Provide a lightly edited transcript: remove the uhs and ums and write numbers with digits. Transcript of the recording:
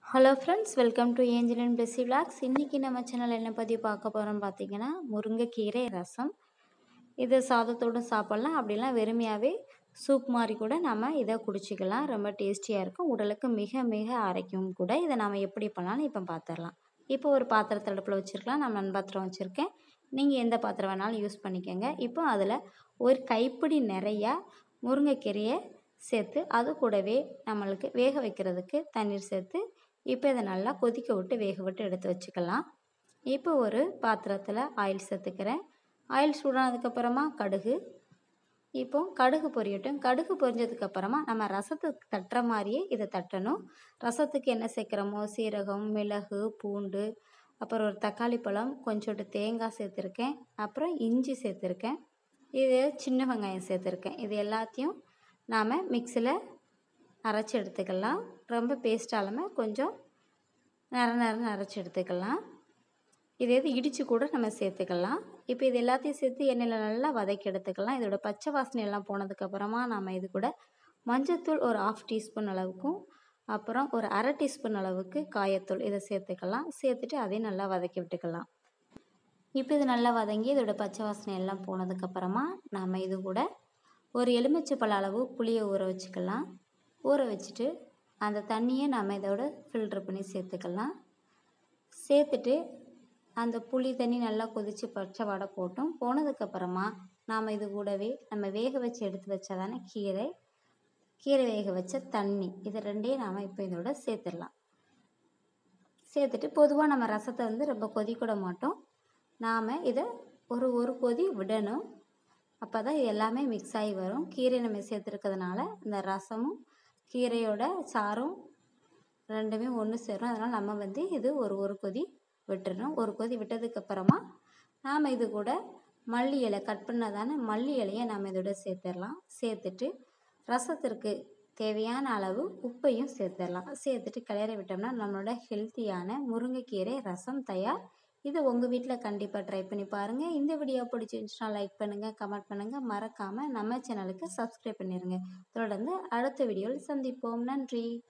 Hello friends, welcome to Angel and Blessy vlogs. இன்றைக்கி நம்ம channel என்ன பற்றி பார்க்க போகிறோம்னு பார்த்தீங்கன்னா, முருங்கைக்கீரை ரசம். இதை சாதத்தோடு சாப்பிட்லாம், அப்படிலாம் வெறுமையாகவே சூப் மாதிரி கூட நம்ம இதை குடிச்சிக்கலாம். ரொம்ப டேஸ்டியாக இருக்கும், உடலுக்கு மிக மிக ஆரோக்கியம் கூட. இதை நாம் எப்படி பண்ணலாம்னு இப்போ பார்த்துடலாம். இப்போ ஒரு பாத்திரத்தை அடுப்பில் வச்சுருக்கலாம். நான் மண்பாத்திரம் வச்சுருக்கேன், நீங்கள் எந்த பாத்திரம் வேணாலும் யூஸ் பண்ணிக்கோங்க. இப்போ அதில் ஒரு கைப்பிடி நிறையா முருங்கைக்கீரையை சேர்த்து, அது கூடவே நம்மளுக்கு வேக வைக்கிறதுக்கு தண்ணீர் சேர்த்து இப்போ இதை நல்லா கொதிக்க விட்டு வேக விட்டு எடுத்து வச்சுக்கலாம். இப்போ ஒரு பாத்திரத்தில் ஆயில் சேர்த்துக்கிறேன். ஆயில் சூடானதுக்கப்புறமா கடுகு. இப்போ கடுகு பொரியட்டும். கடுகு பொரிஞ்சதுக்கப்புறமா நம்ம ரசத்துக்கு தட்டுற மாதிரியே இதை தட்டணும். ரசத்துக்கு என்ன சேர்க்குறோமோ சீரகம், மிளகு, பூண்டு, அப்புறம் ஒரு தக்காளி பழம், கொஞ்சோண்டு தேங்காய் சேர்த்துருக்கேன், அப்புறம் இஞ்சி சேர்த்துருக்கேன், இது சின்ன வெங்காயம் சேர்த்துருக்கேன். இது எல்லாத்தையும் நாம் மிக்சியில் அரைச்சி எடுத்துக்கலாம். ரொம்ப பேஸ்டாலாமல் கொஞ்சம் நர அரைச்சி எடுத்துக்கலாம். இது இடித்து கூட நம்ம சேர்த்துக்கலாம். இப்போ இது எல்லாத்தையும் சேர்த்து எண்ணெயில் நல்லா வதக்கி எடுத்துக்கலாம். இதோட பச்சை வாசனை எல்லாம் போனதுக்கப்புறமா நம்ம இது கூட மஞ்சத்தூள் ஒரு 1/2 டீஸ்பூன் அளவுக்கும், அப்புறம் ஒரு 1/2 டீஸ்பூன் அளவுக்கு காயத்தூள் இதை சேர்த்துக்கலாம். சேர்த்துட்டு அதையும் நல்லா வதக்கி விட்டுக்கலாம். இப்போ இது நல்லா வதங்கி இதோட பச்சை வாசனை எல்லாம் போனதுக்கப்புறமா நம்ம இது கூட ஒரு எலுமிச்சைப்பழ அளவு புளியை ஊற வச்சுக்கலாம். ஊற வச்சுட்டு அந்த தண்ணியை நம்ம இதோட ஃபில்ட்ரு பண்ணி சேர்த்துக்கலாம். சேர்த்துட்டு அந்த புளி தண்ணி நல்லா கொதித்து பச்சை வடை போனதுக்கப்புறமா நாம் இது கூடவே நம்ம வேக வச்சு எடுத்து வச்சதானே கீரை வேக வச்ச தண்ணி, இது ரெண்டையும் நாம் இப்போ இதோட சேர்த்துடலாம். சேர்த்துட்டு பொதுவாக நம்ம ரசத்தை ரொம்ப கொதிக்கூட மாட்டோம். நாம் இதை ஒரு கொதி விடணும். அப்போ தான் இது எல்லாமே மிக்ஸ் ஆகி வரும். கீரை நம்ம சேர்த்துருக்கிறதுனால இந்த ரசமும் கீரையோட சாரும் ரெண்டுமே ஒன்று சேரும். அதனால் நம்ம இது ஒரு கொதி விட்டுறணும். ஒரு கொதி விட்டதுக்கப்புறமா நாம் இது கூட மல்லி இலை கட் பண்ணதான மல்லி இலையை நாம் இதோட சேர்த்துடலாம். சேர்த்துட்டு ரசத்திற்கு தேவையான அளவு உப்பையும் சேர்த்துடலாம். சேர்த்துட்டு கிளறி விட்டோம்னா நம்மளோட ஹெல்த்தியான முருங்கைக்கீரை ரசம் தயார். இதை உங்கள் வீட்டில் கண்டிப்பாக ட்ரை பண்ணி பாருங்கள். இந்த வீடியோ பிடிச்சிருந்துச்சுன்னா லைக் பண்ணுங்கள், கமெண்ட் பண்ணுங்கள், மறக்காமல் நம்ம சேனலுக்கு சப்ஸ்கிரைப் பண்ணிடுங்க. தொடர்ந்து அடுத்த வீடியோவில் சந்திப்போம். நன்றி.